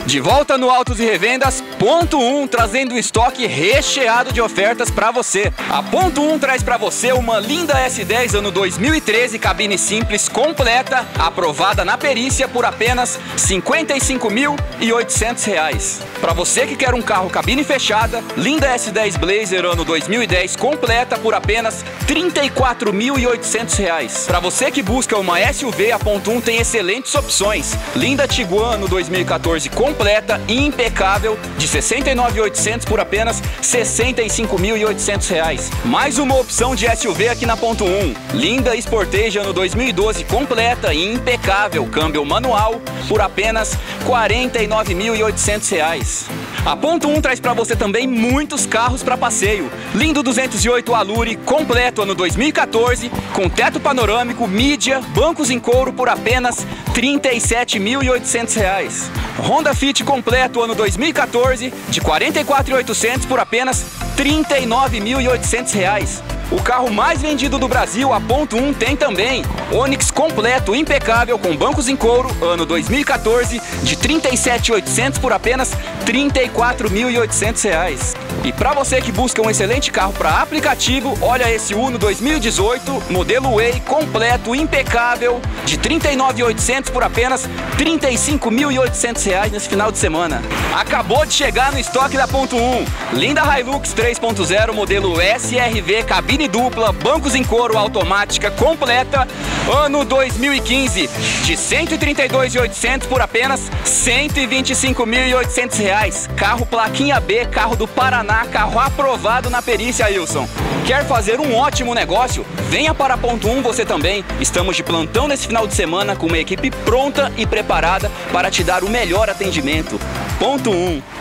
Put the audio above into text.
De volta no Autos e Revendas, Ponto 1 trazendo um estoque recheado de ofertas para você. A Ponto 1 traz para você uma linda S10 ano 2013, cabine simples completa, aprovada na perícia por apenas R$ 55.800. Para você que quer um carro cabine fechada, linda S10 Blazer ano 2010 completa por apenas R$ 34.800. Para você que busca uma SUV, a Ponto 1 tem excelentes opções. Linda Tiguan ano 2014 completa e impecável de R$ 69.800 por apenas R$ 65.800. Mais uma opção de SUV aqui na Ponto 1. Linda Sportage ano 2012 completa e impecável, câmbio manual por apenas R$ 49.800. A Ponto 1 traz para você também muitos carros para passeio. Lindo 208 Alure completo ano 2014 com teto panorâmico, mídia, bancos em couro por apenas R$ 37.800. Honda Fit completo ano 2014 de R$ 44.800 por apenas R$ 39.800. O carro mais vendido do Brasil, a Ponto 1 tem também. Onix completo, impecável, com bancos em couro, ano 2014, de R$ 37.800 por apenas R$ 34.800. E para você que busca um excelente carro para aplicativo, olha esse Uno 2018, modelo Way, completo, impecável, de R$ 39.800 por apenas R$ 35.800 nesse final de semana. Acabou de chegar no estoque da Ponto 1. Linda Hilux 3.0, modelo SRV, cabine dupla, bancos em couro, automática completa, ano 2015, de R$ 132.800 por apenas R$ 125.800. Carro plaquinha B, carro do Paraná, carro aprovado na perícia, Wilson. Quer fazer um ótimo negócio? Venha para a Ponto 1 você também. Estamos de plantão nesse final de semana com uma equipe pronta e preparada para te dar o melhor atendimento. Ponto 1.